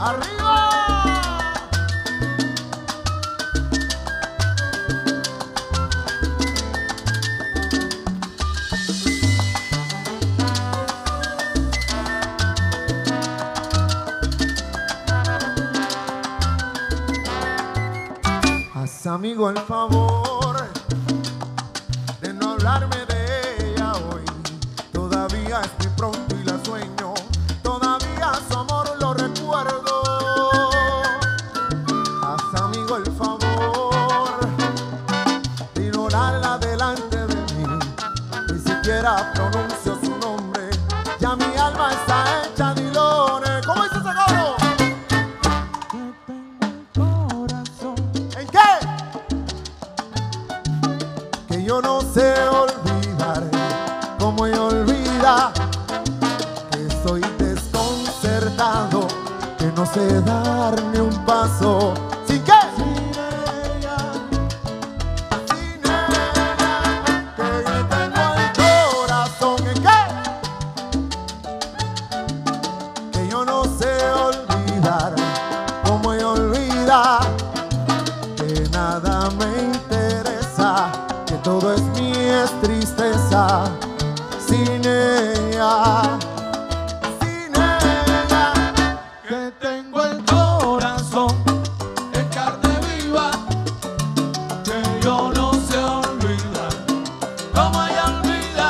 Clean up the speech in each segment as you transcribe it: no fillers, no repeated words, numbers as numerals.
¡Arriba! Haz, amigo, el favor de no hablarme de ella hoy. Todavía es muy pronto y la sueño. Todavía su amor lo recuerdo. Haz, amigo, el favor de ignorarla delante de mí. Ni siquiera pronuncio su nombre. Ya mi alma está hecha de hilones. ¿Cómo dice ese coro? Yo no sé olvidar como ella olvida, que soy desconcertado, que no sé dar ni un paso. ¿Sin qué? Sin ella, que yo tengo el corazón. ¿En qué? Que yo no sé olvidar como ella olvida, que nada me interesa, que todo es mi tristeza sin ella, que tengo el corazón en carne viva, que yo no sé olvidar como ella olvida.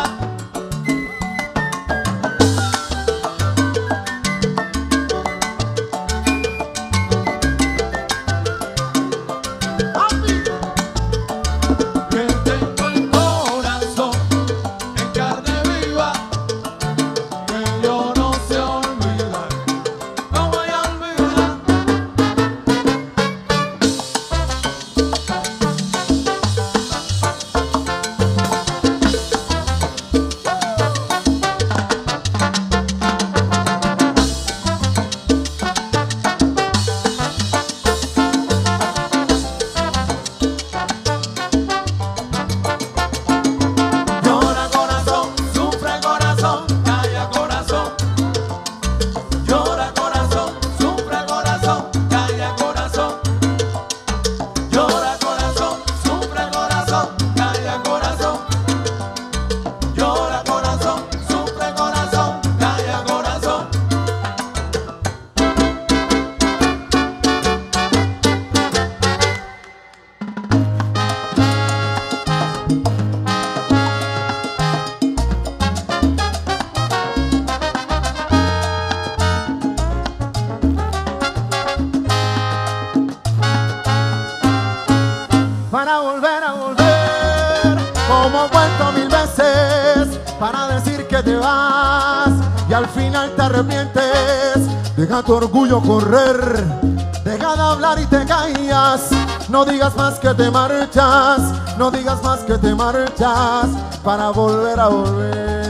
Para volver a volver, como he vuelto mil veces, para decir que te vas y al final te arrepientes. Deja tu orgullo correr, deja de hablar y te callas. No digas más que te marchas, no digas más que te marchas, para volver a volver.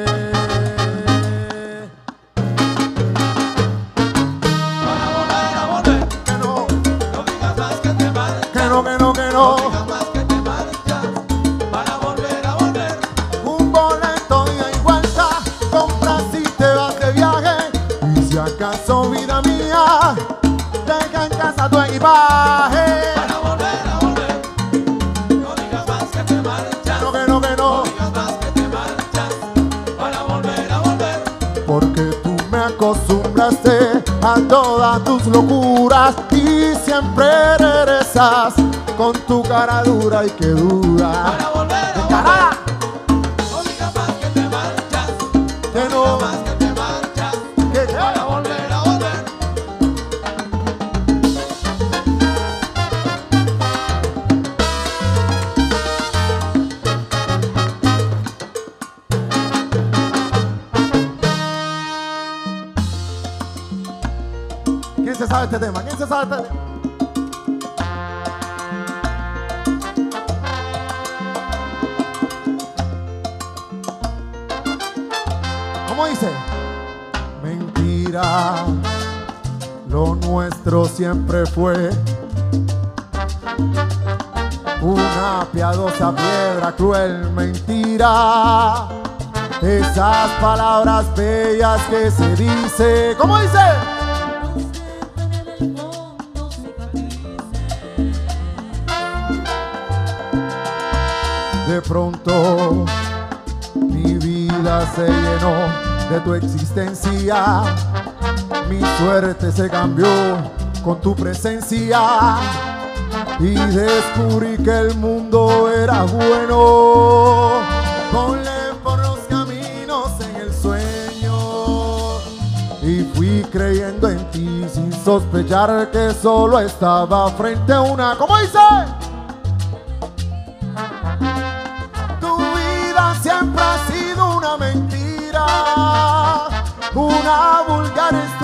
Que no. Para volver a volver. Un boleto ida y vuelta, compras y te vas de viaje. Y si acaso, vida mía, deja en casa tu equipaje. Para volver a volver. No digas más que te marchas. Que no. No digas más que te marchas. Para volver a volver. Porque tú me acostumbraste a todas tus locuras y siempre regresas con tu cara dura y que dura. Para volver a volver. No digas más que te marchas. Que No no. digas más que te marchas. Que Para volver a volver. ¿Quién se sabe este tema? ¿Quién se sabe este tema? ¿Cómo dice? Mentira, lo nuestro siempre fue una piadosa piedra cruel. Mentira, esas palabras bellas que se dice. ¿Cómo dice? de pronto mi vida se llenó de tu existencia. Mi suerte se cambió con tu presencia y descubrí que el mundo era bueno. Ponle por los caminos en el sueño y fui creyendo en ti sin sospechar que solo estaba frente a una... ¿Cómo dice? Tu vida siempre ha sido una mentira, una vulgar